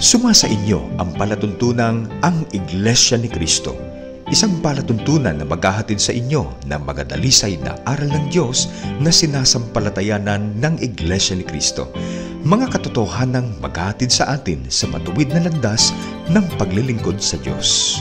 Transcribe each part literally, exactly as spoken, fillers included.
Sumasa inyo ang palatuntunang ang Iglesia ni Cristo, isang palatuntunan na maghahatid sa inyo ng mga dalisay na aral ng Diyos na sinasampalatayanan ng Iglesia ni Cristo. Mga katotohanang maghahatid sa atin sa matuwid na landas ng paglilingkod sa Diyos.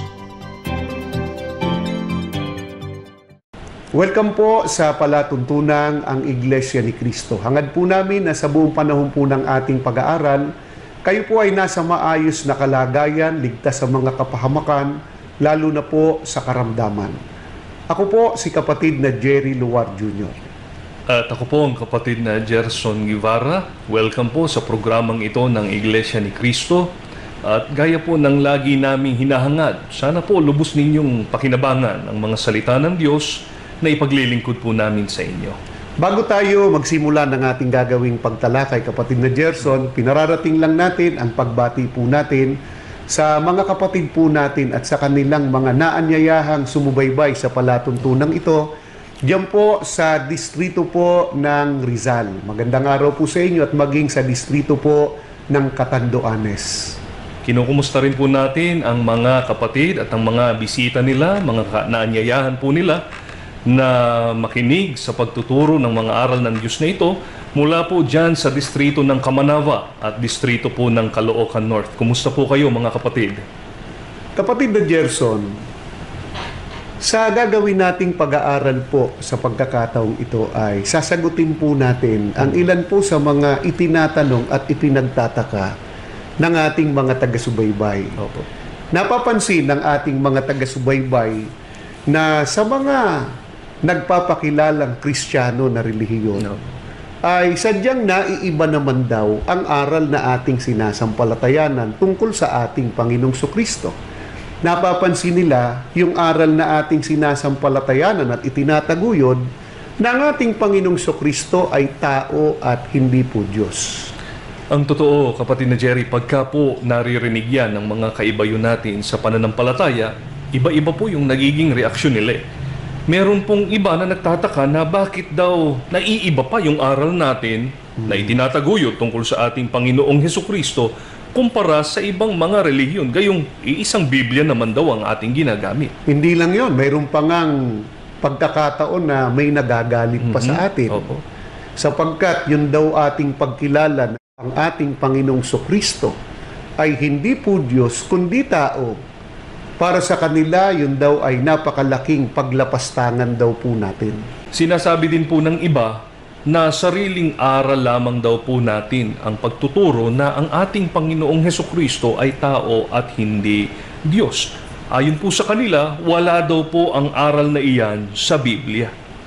Welcome po sa palatuntunang ang Iglesia ni Cristo. Hangad po namin na sa buong panahon po ng ating pag-aaral, kayo po ay nasa maayos na kalagayan, ligtas sa mga kapahamakan, lalo na po sa karamdaman. Ako po si kapatid na Jerry Luar Junior At ako po ang kapatid na Gerson Guevara. Welcome po sa programang ito ng Iglesia ni Cristo. At gaya po ng lagi naming hinahangad, sana po lubos ninyong pakinabangan ang mga salita ng Diyos na ipaglilingkod po namin sa inyo. Bago tayo magsimula ng ating gagawing pagtalakay, kapatid na Gerson, pinararating lang natin ang pagbati po natin sa mga kapatid po natin at sa kanilang mga naanyayahang sumubaybay sa palatuntunang ito, diyan po sa distrito po ng Rizal. Magandang araw po sa inyo at maging sa distrito po ng Catanduanes. Kinukumusta rin po natin ang mga kapatid at ang mga bisita nila, mga naanyayahan po nila na makinig sa pagtuturo ng mga aral ng Diyos na ito mula po dyan sa distrito ng Kamanava at distrito po ng Caloocan North. Kumusta po kayo mga kapatid? Kapatid na Gerson, sa gagawin nating pag-aaral po sa pagkakataong ito ay sasagutin po natin ang ilan po sa mga itinatanong at ipinagtataka ng ating mga taga-subaybay. Opo. Napapansin ng ating mga taga-subaybay na sa mga nagpapakilalang Kristiyano na relihiyon, no, ay sadyang naiiba naman daw ang aral na ating sinasampalatayanan tungkol sa ating Panginoong Kristo. Napapansin nila yung aral na ating sinasampalatayanan at itinataguyod na ang ating Panginoong Kristo ay tao at hindi po Diyos. Ang totoo, kapatid na Jerry, pagka po naririnig yan ng mga kaibayo natin sa pananampalataya, iba-iba po yung nagiging reaksyon nila eh. Meron pong iba na nagtataka na bakit daw naiiba pa yung aral natin na itinataguyod tungkol sa ating Panginoong Hesukristo kumpara sa ibang mga relihiyon. Gayong iisang Biblia naman daw ang ating ginagamit. Hindi lang yon, mayroon pa ngang pagkakataon na may nagagalit pa mm-hmm. sa atin. Opo. Sapagkat yun daw ating pagkilala na ang ating Panginoong Kristo ay hindi po Diyos kundi tao. Para sa kanila, yun daw ay napakalaking paglapastangan daw po natin. Sinasabi din po ng iba na sariling aral lamang daw po natin ang pagtuturo na ang ating Panginoong Hesukristo ay tao at hindi Diyos. Ayon po sa kanila, wala daw po ang aral na iyan sa Biblia.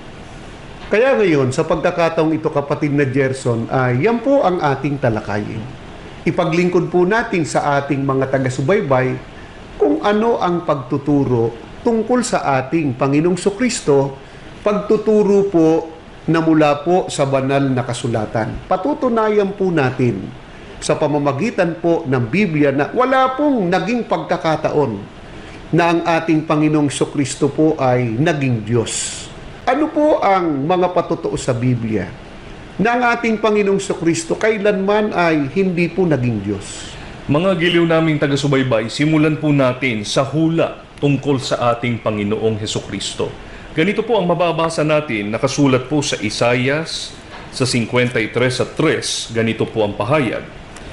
Kaya ngayon, sa pagkakataong ito, kapatid na Gerson, ay yan po ang ating talakayin. Ipaglingkod po natin sa ating mga taga-subaybay kung ano ang pagtuturo tungkol sa ating Panginoong Kristo, pagtuturo po na mula po sa banal na kasulatan. Patutunayan po natin sa pamamagitan po ng Biblia na wala pong naging pagkakataon na ang ating Panginoong Kristo po ay naging Diyos. Ano po ang mga patutuo sa Biblia na ang ating Panginoong Kristo kailanman ay hindi po naging Diyos? Mga giliw naming taga-subaybay, simulan po natin sa hula tungkol sa ating Panginoong Hesukristo. Ganito po ang mababasa natin, nakasulat po sa Isaias sa fifty-three at three, ganito po ang pahayag.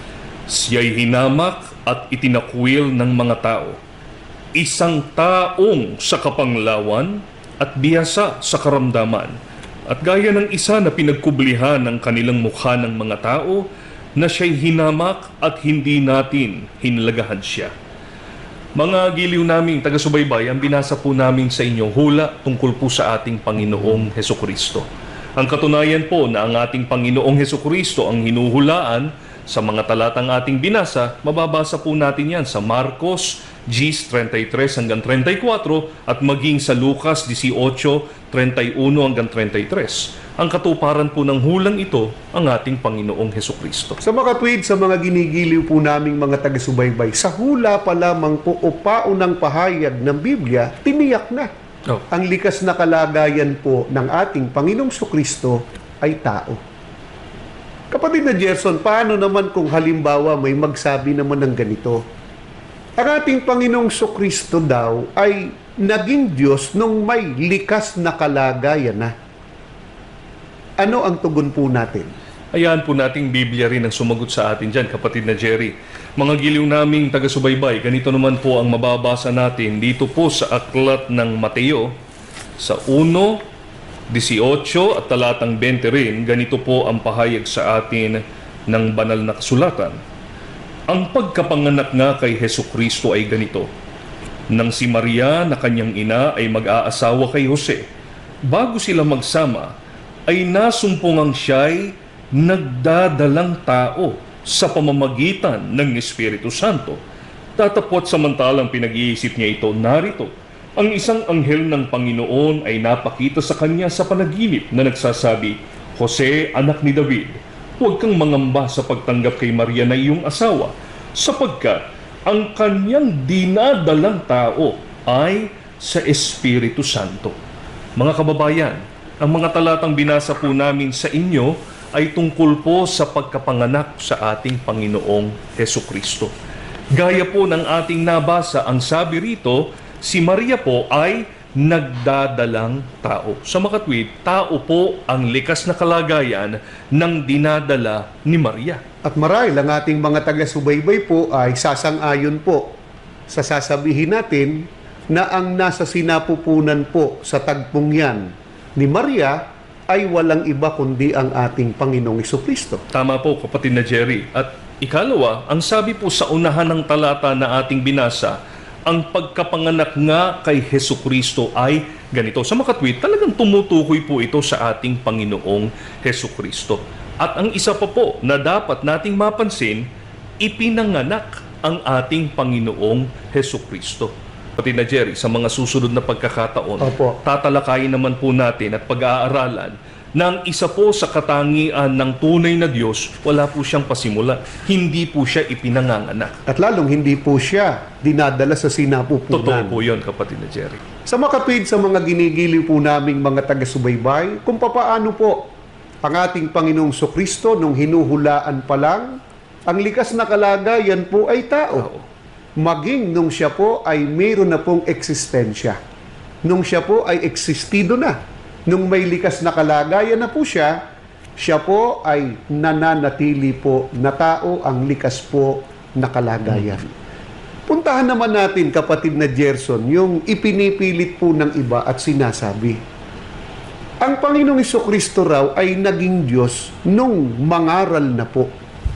Siya'y hinamak at itinakwil ng mga tao, isang taong sa kapanglawan at biyasa sa karamdaman, at gaya ng isa na pinagkublihan ng kanilang mukha ng mga tao, na siya'y hinamak at hindi natin hinalagahan siya. Mga giliw naming taga-subaybay, ang binasa po namin sa inyo hula tungkol po sa ating Panginoong Hesukristo. Ang katunayan po na ang ating Panginoong Hesukristo ang hinuhulaan sa mga talatang ating binasa, mababasa po natin yan sa Marcos thirty-three hanggang thirty-four at maging sa Lucas eighteen, thirty-one hanggang thirty-three. Ang katuparan po ng hulang ito, ang ating Panginoong Hesukristo. Sa makatwid sa mga ginigiliw po naming mga taga-subaybay, sa hula pa lamang po o paunang pahayag ng Biblia, tiniyak na. Oh. Ang likas na kalagayan po ng ating Panginoong Kristo ay tao. Kapatid na Gerson, paano naman kung halimbawa may magsabi naman ng ganito? Ang ating Panginoong Sokristo daw ay naging Diyos nung may likas na kalagayan na. Ano ang tugon po natin? Ayan po nating Biblia rin ang sumagot sa atin dyan, kapatid na Jerry. Mga giliw naming taga-subaybay, ganito naman po ang mababasa natin dito po sa aklat ng Mateo, sa one, eighteen at talatang twenty rin, ganito po ang pahayag sa atin ng banal na kasulatan. Ang pagkapanganak nga kay Hesukristo ay ganito. Nang si Maria na kanyang ina ay mag-aasawa kay Jose, bago sila magsama, ay nasumpungang siya'y nagdadalang tao sa pamamagitan ng Espiritu Santo. Tatapot samantalang pinag-iisip niya ito, narito, ang isang anghel ng Panginoon ay napakita sa kanya sa panaginip na nagsasabi, Jose, anak ni David, huwag kang mangamba sa pagtanggap kay Maria na iyong asawa, sapagkat ang kanyang dinadalang tao ay sa Espiritu Santo. Mga kababayan, ang mga talatang binasa po namin sa inyo ay tungkol po sa pagkapanganak sa ating Panginoong Hesukristo. Gaya po ng ating nabasa, ang sabi rito, si Maria po ay nagdadalang tao. Sa makatwid, tao po ang likas na kalagayan ng dinadala ni Maria. At marahil ang ating mga taga-subaybay po ay sasang-ayon po sa sasabihin natin na ang nasa sinapupunan po sa tagpong yan ni Maria ay walang iba kundi ang ating Panginoong Jesucristo. Tama po, kapatid na Jerry. At ikalawa, ang sabi po sa unahan ng talata na ating binasa, ang pagkapanganak nga kay Hesukristo ay ganito. Sa makatwid, talagang tumutukoy po ito sa ating Panginoong Hesukristo. At ang isa pa po na dapat nating mapansin, ipinanganak ang ating Panginoong Hesukristo. Pati na Jerry, sa mga susunod na pagkakataon, Opo. tatalakayin naman po natin at pag-aaralan na ang isa po sa katangian ng tunay na Diyos, wala po siyang pasimula. Hindi po siya ipinanganganak. At lalong hindi po siya dinadala sa sinapupunan. Totoo po yun, kapatid na Jerry. Sa makatwid sa mga ginigiliw po naming mga taga-subaybay, kung papaano po ang ating Panginoong Sokristo nung hinuhulaan pa lang, ang likas na kalagayan po ay tao. Oo. Maging nung siya po ay mayroon na pong eksistensya. Nung siya po ay existido na. Nung may likas na kalagayan na po siya, siya po ay nananatili po na tao ang likas po na kalagayan. Puntahan naman natin, kapatid na Gerson, yung ipinipilit po ng iba at sinasabi. Ang Panginoong Jesucristo raw ay naging Diyos nung mangaral na po.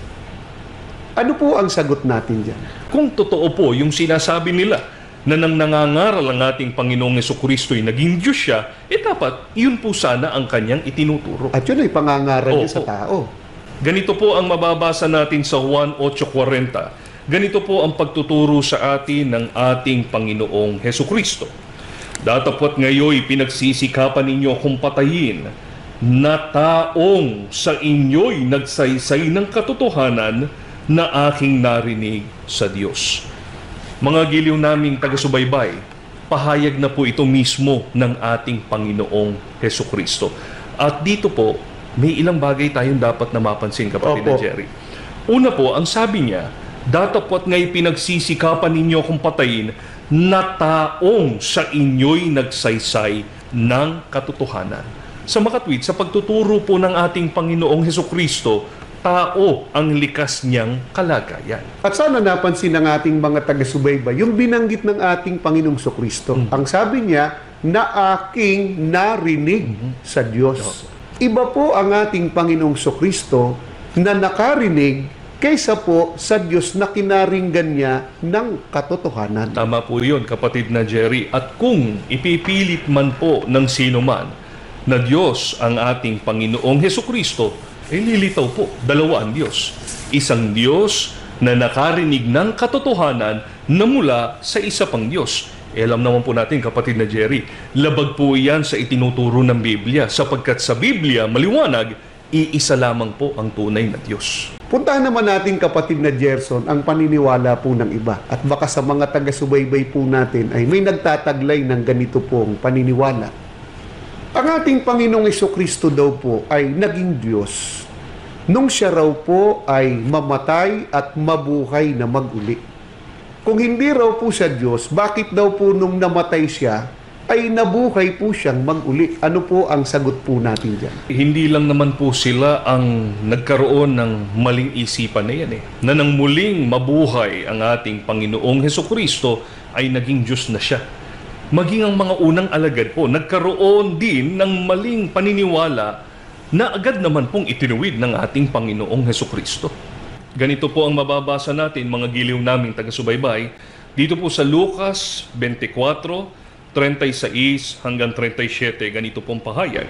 Ano po ang sagot natin dyan? Kung totoo po yung sinasabi nila na nang nangangaral ang ating Panginoong Jesucristo ay naging Diyos siya, eh dapat yun po sana ang kanyang itinuturo. At yun ay pangangaral niya Oo. sa tao. Ganito po ang mababasa natin sa Juan eight forty. Ganito po ang pagtuturo sa atin ng ating Panginoong Jesucristo. Datapwat ngayoy pinagsisikapan ninyo akong patayin na taong sa inyo'y nagsaysay ng katotohanan na aking narinig sa Diyos. Mga giliw naming taga-subaybay, pahayag na po ito mismo ng ating Panginoong Hesukristo. At dito po, may ilang bagay tayong dapat na mapansin, kapatid na Opo. Jerry. Una po, ang sabi niya, datapwat nga'y pinagsisikapan ninyo akong patayin na taong sa inyo'y nagsaysay ng katotohanan. Sa makatwid, sa pagtuturo po ng ating Panginoong Hesukristo, tao ang likas niyang kalagayan. At sana napansin ng ating mga taga-subaybay, yung binanggit ng ating Panginoong Sokristo. Mm-hmm. Ang sabi niya, na aking narinig Mm-hmm. sa Diyos. Iba po ang ating Panginoong Sokristo na nakarinig kaysa po sa Diyos na kinaringgan niya ng katotohanan. Tama po yun, kapatid na Jerry. At kung ipipilit man po ng sino man na Diyos ang ating Panginoong Hesukristo, eh lilitaw po, dalawa ang Diyos. Isang Diyos na nakarinig ng katotohanan na mula sa isa pang Diyos. Eh, alam naman po natin, kapatid na Jerry, labag po yan sa itinuturo ng Biblia, sapagkat sa Biblia, maliwanag, iisa lamang po ang tunay na Diyos. Puntahan naman natin, kapatid na Gerson, ang paniniwala po ng iba. At baka sa mga taga-subaybay po natin ay may nagtataglay ng ganito pong paniniwala. Ang ating Panginoong Jesucristo daw po ay naging Diyos nung siya raw po ay mamatay at mabuhay na maguli. Kung hindi raw po siya Diyos, bakit daw po nung namatay siya, ay nabuhay po siyang maguli? Ano po ang sagot po natin dyan? Hindi lang naman po sila ang nagkaroon ng maling isipan na yan eh. Na nang muling mabuhay ang ating Panginoong Hesukristo ay naging Diyos na siya. Maging ang mga unang alagad po, nagkaroon din ng maling paniniwala na agad naman pong itinuwid ng ating Panginoong Hesukristo. Ganito po ang mababasa natin, mga giliw naming taga-subaybay, dito po sa Lucas twenty-four, thirty-six hanggang thirty-seven, ganito pong pahayag.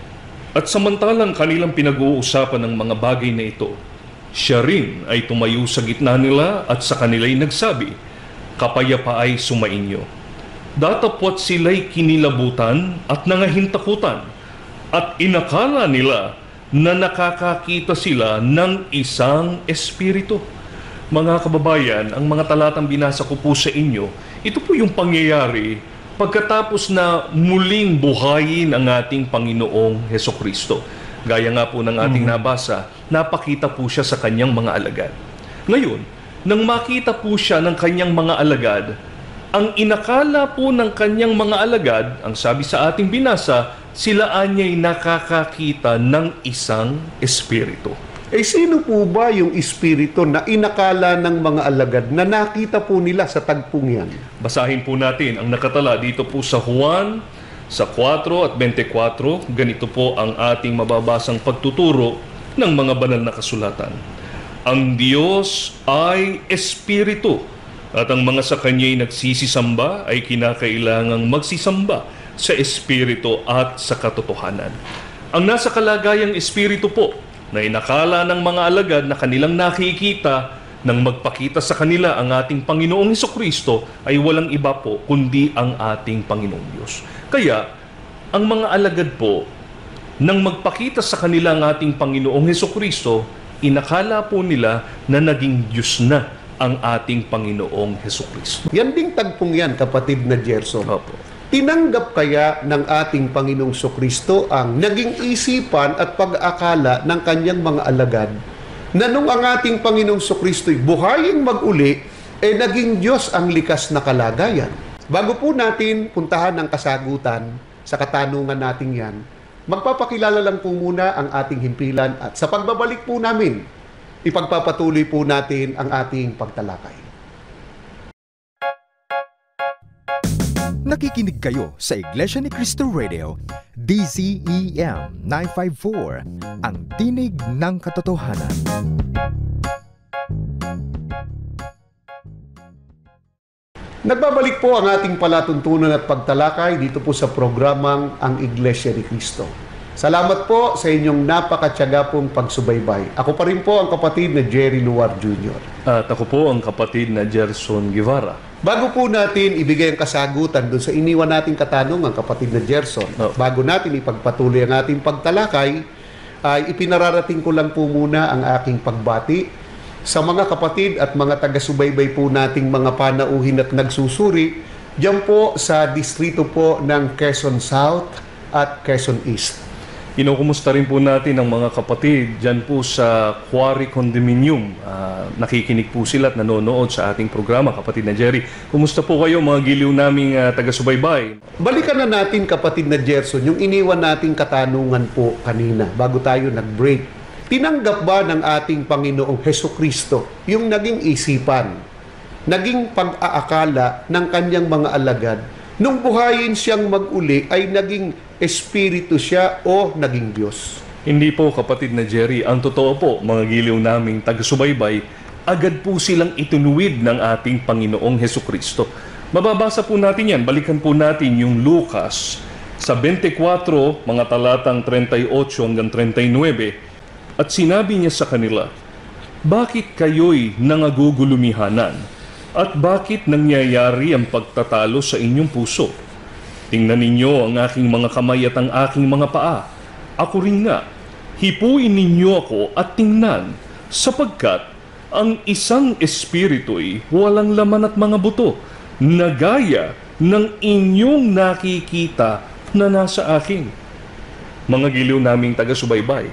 At samantalang kanilang pinag-uusapan ng mga bagay na ito, siya rin ay tumayo sa gitna nila at sa kanila'y nagsabi, "Kapayapa ay sumainyo." Datapwat sila'y kinilabutan at nangahintakutan, at inakala nila na nakakakita sila ng isang espiritu. Mga kababayan, ang mga talatang binasa ko po sa inyo, ito po yung pangyayari pagkatapos na muling buhayin ang ating Panginoong Hesukristo. Gaya nga po ng ating mm-hmm. nabasa, napakita po siya sa kanyang mga alagad. Ngayon, nang makita po siya ng kanyang mga alagad, ang inakala po ng kanyang mga alagad, ang sabi sa ating binasa, sila anya'y nakakakita ng isang espiritu. Eh sino po ba yung espiritu na inakala ng mga alagad na nakita po nila sa tagpong yan? Basahin po natin ang nakatala dito po sa Juan, sa four at twenty-four. Ganito po ang ating mababasang pagtuturo ng mga banal na kasulatan. Ang Diyos ay espiritu, at ang mga sa Kanya'y nagsisisamba ay kinakailangang magsisamba sa espiritu at sa katotohanan. Ang nasa kalagayang espiritu po na inakala ng mga alagad na kanilang nakikita nang magpakita sa kanila ang ating Panginoong Hesukristo ay walang iba po kundi ang ating Panginoong Diyos. Kaya, ang mga alagad po, nang magpakita sa kanila ang ating Panginoong Hesukristo, inakala po nila na naging Diyos na ang ating Panginoong Hesukristo. Yan ding tagpong yan, kapatid na Gerson. Opo. Tinanggap kaya ng ating Panginoong Hesukristo ang naging isipan at pag-akala ng kanyang mga alagad na nung ang ating Panginoong Hesukristo'y buhayin mag-uli, eh naging Diyos ang likas na kalagayan? Bago po natin puntahan ang kasagutan sa katanungan natin yan, magpapakilala lang po muna ang ating himpilan at sa pagbabalik po namin, ipagpapatuloy po natin ang ating pagtalakay. Nakikinig kayo sa Iglesia ni Cristo Radio, D Z E M nine fifty-four, ang tinig ng katotohanan. Nagbabalik po ang ating palatuntunan at pagtalakay dito po sa programang Ang Iglesia ni Cristo. Salamat po sa inyong napakatyaga pong pagsubaybay. Ako pa rin po ang kapatid na Jerry Luar Junior At ako po ang kapatid na Gerson Guevara. Bago po natin ibigay ang kasagutan doon sa iniwan nating katanungan, kapatid na Gerson, oh. bago natin ipagpatuloy ang ating pagtalakay, ay ipinararating ko lang po muna ang aking pagbati sa mga kapatid at mga taga-subaybay po nating mga panauhin at nagsusuri diyan po sa distrito po ng Quezon South at Quezon East. Kinukumusta rin po natin ang mga kapatid dyan po sa Quarry Condominium. Uh, nakikinig po sila at nanonood sa ating programa, kapatid na Jerry. Kumusta po kayo mga giliw naming uh, taga-subaybay? Balikan na natin, kapatid na Gerson, yung iniwan nating katanungan po kanina bago tayo nag-break. Tinanggap ba ng ating Panginoong Hesukristo yung naging isipan, naging pag-aakala ng kanyang mga alagad? Nung buhayin siyang mag-uli ay naging espiritu siya o naging Diyos? Hindi po, kapatid na Jerry. Ang totoo po, mga giliw naming taga-subaybay, agad po silang itunuwid ng ating Panginoong Hesukristo. Mababasa po natin yan. Balikan po natin yung Lucas sa twenty-four, mga talatang thirty-eight hanggang thirty-nine. At sinabi niya sa kanila, "Bakit kayo'y nangagugulumihanan? At bakit nangyayari ang pagtatalo sa inyong puso? Tingnan ninyo ang aking mga kamay at ang aking mga paa. Ako rin nga, hipuin ninyo ako at tingnan, sapagkat ang isang espiritu'y walang laman at mga buto, na gaya ng inyong nakikita na nasa akin." Mga giliw naming taga-subaybay,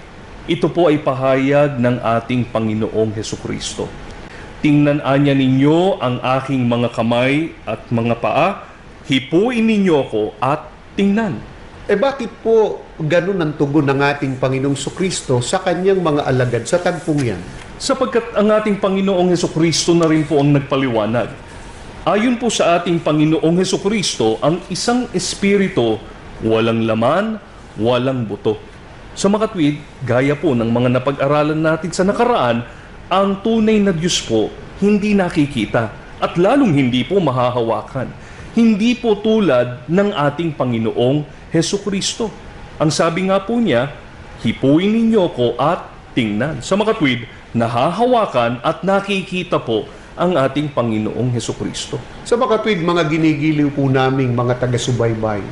ito po ay pahayag ng ating Panginoong Hesukristo. Tingnan anya ninyo ang aking mga kamay at mga paa, hipuin ninyo ako at tingnan. Eh bakit po ganun ang tugon ng ating Panginoong Sukristo sa kanyang mga alagad sa tagpong yan? Sapagkat ang ating Panginoong Hesukristo na rin po ang nagpaliwanag. Ayon po sa ating Panginoong Hesukristo, ang isang espiritu walang laman, walang buto. Sa makatwid, gaya po ng mga napag-aralan natin sa nakaraan, ang tunay na Diyos po hindi nakikita at lalong hindi po mahahawakan. Hindi po tulad ng ating Panginoong Hesukristo. Ang sabi nga po niya, hipuin ninyo ko at tingnan. Sa makatwid, nahahawakan at nakikita po ang ating Panginoong Hesukristo. Sa makatwid, mga ginigiliw po naming mga taga-subaybay,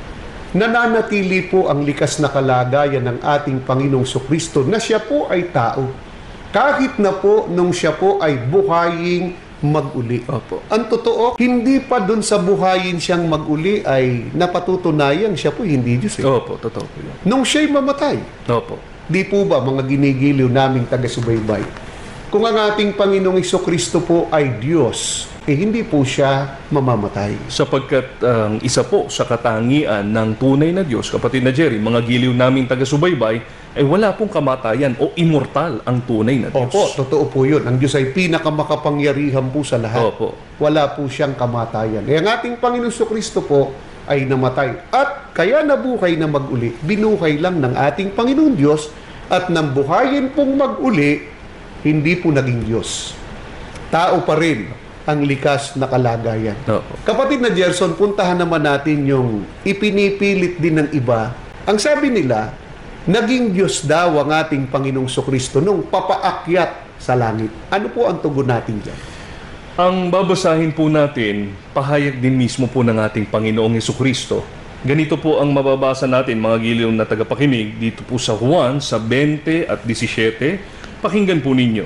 nananatili po ang likas na kalagayan ng ating Panginoong Sukristo na siya po ay tao. Kahit na po nung siya po ay buhayin mag-uli. Opo. Ang totoo, hindi pa dun sa buhayin siyang mag-uli ay napatutunayan siya po hindi Diyos. Eh. Opo, totoo po yan. Nung siya'y mamatay. Opo. Di po ba mga ginigiliw naming taga-subaybay? Kung ang ating Panginoong Hesukristo po ay Diyos, eh hindi po siya mamamatay. Sapagkat ang uh, isa po sa katangian ng tunay na Diyos, kapatid na Jerry, mga giliw naming taga-subaybay, ay wala pong kamatayan o immortal ang tunay na Diyos. Opo, totoo po yun. Ang Diyos ay pinakamakapangyarihan po sa lahat. Opo. Wala po siyang kamatayan. Eh, ang ating Panginoong Hesukristo po ay namatay. At kaya nabuhay na mag-uli, binuhay lang ng ating Panginoong Diyos at nang buhayin pong mag-uli, hindi po naging Diyos. Tao pa rin ang likas na kalagayan. Opo. Kapatid na Gerson, puntahan naman natin yung ipinipilit din ng iba. Ang sabi nila, naging Diyos daw ang ating Panginoong Sukristo nung papaakyat sa langit. Ano po ang tugon natin dyan? Ang babasahin po natin, pahayag din mismo po ng ating Panginoong Hesukristo. Ganito po ang mababasa natin, mga giliw na tagapakinig, dito po sa Juan, sa twenty at seventeen. Pakinggan po ninyo.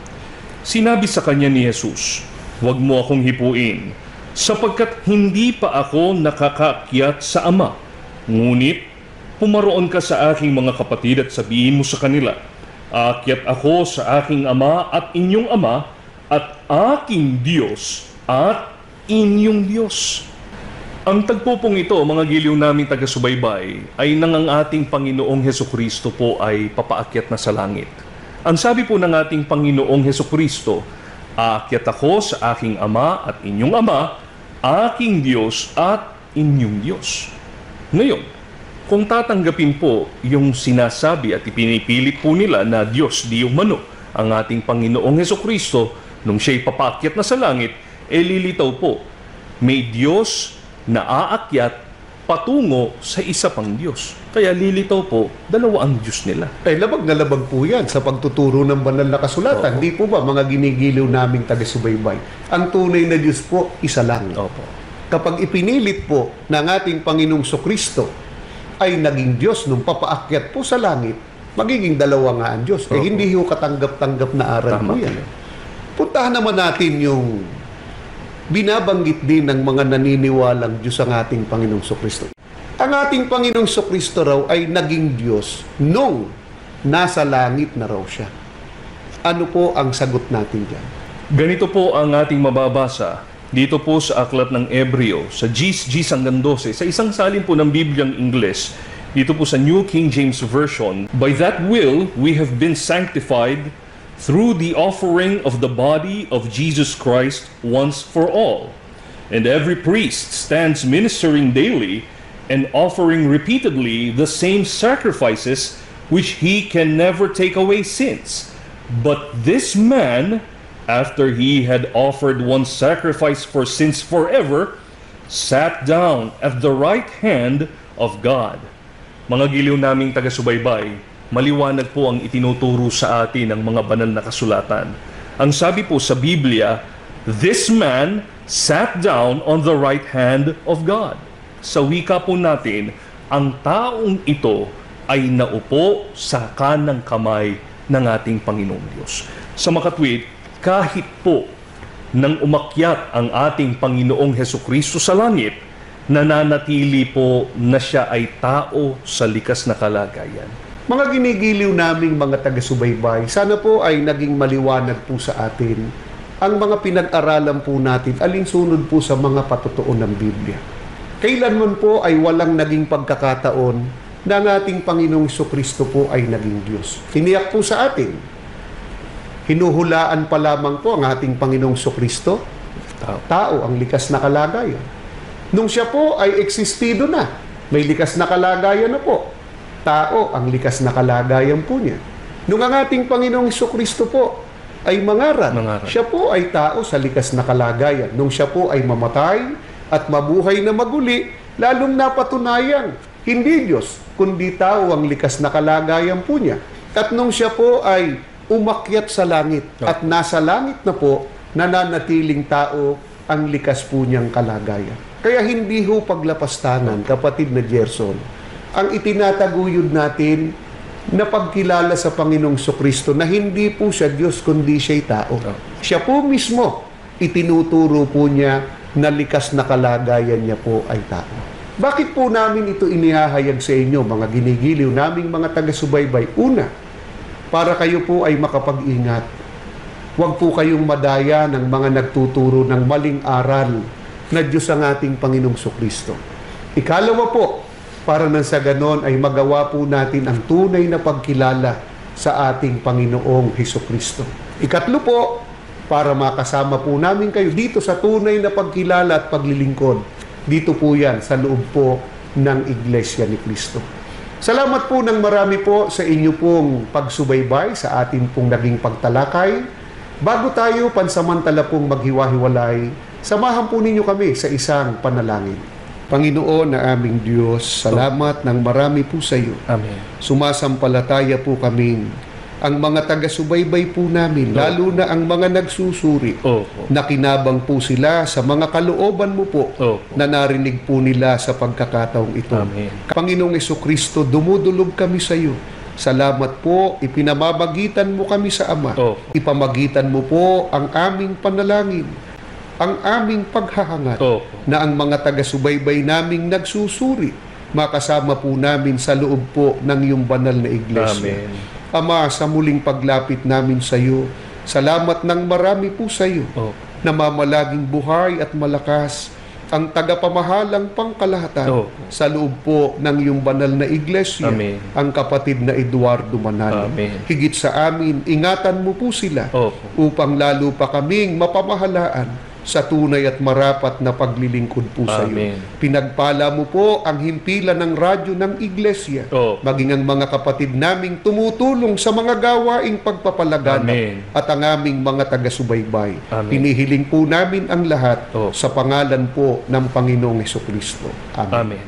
Sinabi sa kanya ni Jesus, "Huwag mo akong hipuin, sapagkat hindi pa ako nakakaakyat sa Ama. Ngunit, pumaroon ka sa aking mga kapatid at sabihin mo sa kanila, aakyat ako sa aking Ama at inyong Ama, at aking Diyos at inyong Diyos." Ang tagpo pong ito, mga giliw naming taga-subaybay, ay nang ang ating Panginoong Hesukristo po ay papaakyat na sa langit. Ang sabi po ng ating Panginoong Hesukristo, aakyat ako sa aking Ama at inyong Ama, aking Diyos at inyong Diyos. Ngayon, kung tatanggapin po yung sinasabi at ipinipilit po nila na Diyos di umano ang ating Panginoong Hesukristo nung siya'y papaakyat na sa langit, e lilitaw po, may Diyos na aakyat patungo sa isa pang Diyos. Kaya lilitaw po, dalawa ang Diyos nila. Eh, labag na labag po yan sa pagtuturo ng banal na kasulatan. Opo. Di po ba mga ginigiliw naming taga-subaybay? Ang tunay na Diyos po, isa lang. Opo. Kapag ipinilit po ng ating Panginoong Sukristo ay naging Diyos nung papaakyat po sa langit, magiging dalawa nga ang Diyos. Eh, Opo. hindi ho katanggap-tanggap na aral Tama po yan. po. Puntahan naman natin yung binabanggit din ng mga naniniwalang Diyos ang ating Panginoong Sukristo. Ang ating Panginoong Sukristo raw ay naging Diyos nung nasa langit na raw siya. Ano po ang sagot natin dyan? Ganito po ang ating mababasa dito po sa aklat ng Ebreo, sa Gs Gs hanggang twelve, sa isang salin po ng Bibliang Ingles, dito po sa New King James Version, "By that will we have been sanctified through the offering of the body of Jesus Christ once for all. And every priest stands ministering daily and offering repeatedly the same sacrifices which he can never take away sins. But this man, after he had offered one sacrifice for sins forever, sat down at the right hand of God." Mga giliw naming taga-subaybay, maliwanag po ang itinuturo sa atin ng mga banal na kasulatan. Ang sabi po sa Biblia, this man sat down on the right hand of God. Sa wika po natin, ang taong ito ay naupo sa kanang kamay ng ating Panginoong Diyos. Sa makatwid, kahit po nang umakyat ang ating Panginoong Hesukristo sa langit, nananatili po na siya ay tao sa likas na kalagayan. Mga ginigiliw naming mga taga-subaybay, sana po ay naging maliwanag po sa atin ang mga pinag-aralan po natin alinsunod po sa mga patutuon ng Biblia. Kailanman po ay walang naging pagkakataon na ang ating Panginoong Jesucristo po ay naging Diyos. Tiniyak po sa atin, hinuhulaan pa lamang po ang ating Panginoong Jesucristo, tao ang likas na kalagayan. Nung siya po ay existido na, may likas na kalagayan na po, tao ang likas na kalagayan po niya. Nung ang ating Panginoong Jesucristo po ay mangaral, Mangaral. siya po ay tao sa likas na kalagayan. Nung siya po ay mamatay at mabuhay na maguli, lalong napatunayang hindi Diyos, kundi tao ang likas na kalagayan po niya. At nung siya po ay umakyat sa langit at nasa langit na po, nananatiling tao ang likas po niyang kalagayan. Kaya hindi ho paglapastangan, kapatid na Gerson, ang itinataguyod natin na pagkilala sa Panginoong Jesucristo na hindi po siya Diyos kundi siya'y tao. Siya po mismo itinuturo po niya na likas na kalagayan niya po ay tao. Bakit po namin ito inihahayag sa inyo, mga ginigiliw naming mga taga-subaybay? Una, para kayo po ay makapag-ingat. Huwag po kayong madaya ng mga nagtuturo ng maling aral na Diyos ang ating Panginoong Jesucristo. Ikalawa po, para nang sa ganon ay magawa po natin ang tunay na pagkilala sa ating Panginoong Jesucristo. Ikatlo po, para makasama po namin kayo dito sa tunay na pagkilala at paglilingkod. Dito po yan sa loob po ng Iglesia ni Cristo. Salamat po ng marami po sa inyo pong pagsubaybay sa atin pong naging pagtalakay. Bago tayo pansamantala pong maghiwa-hiwalay, samahan po ninyo kami sa isang panalangin. Panginoon na aming Diyos, salamat ng marami po sa iyo. Amen. Sumasampalataya po kami ang mga taga-subaybay po namin, Opo. lalo na ang mga nagsusuri, Opo. nakinabang po sila sa mga kalooban mo po Opo. na narinig po nila sa pagkakataong ito. Amen. Panginoong Jesucristo, dumudulog kami sa iyo. Salamat po, ipinamamagitan mo kami sa Ama. Opo. Ipamagitan mo po ang aming panalangin, ang aming paghahangad, Opo. na ang mga taga-subaybay naming nagsusuri, makasama po namin sa loob po ng iyong banal na iglesia. Amen. Ama, sa muling paglapit namin sa iyo, salamat ng marami po sa iyo, Opo. na mamalaging buhay at malakas ang tagapamahalang pangkalahatan Opo. sa loob po ng iyong banal na iglesia, Amen. ang kapatid na Eduardo Manalo. Amen. Higit sa amin, ingatan mo po sila Opo. upang lalo pa kaming mapamahalaan sa tunay at marapat na paglilingkod po sa iyo. Amen. Pinagpala mo po ang himpilan ng radyo ng iglesia, Opo. maging ang mga kapatid naming tumutulong sa mga gawaing pagpapalaganap Amen. at ang aming mga taga-subaybay. Amen. Pinihiling po namin ang lahat Opo. sa pangalan po ng Panginoong Jesucristo. Amen. Amen.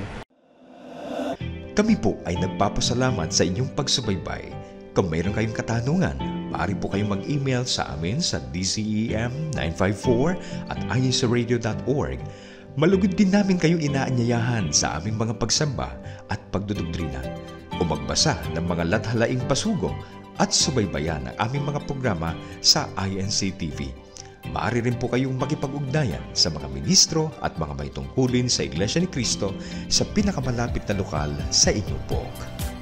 Kami po ay nagpapasalamat sa inyong pagsubaybay. Kung mayroon kayong katanungan, maaari po kayong mag-email sa amin sa d c e m nine five four at i s radio dot org. Malugod din namin kayong inaanyayahan sa aming mga pagsamba at pagdudoktrina o magbasa ng mga lathalaing pasugo at subaybayan ang aming mga programa sa I N C T V. Maaari rin po kayong makipag-ugnayan sa mga ministro at mga may tungkulin sa Iglesia ni Cristo sa pinakamalapit na lokal sa inyong po.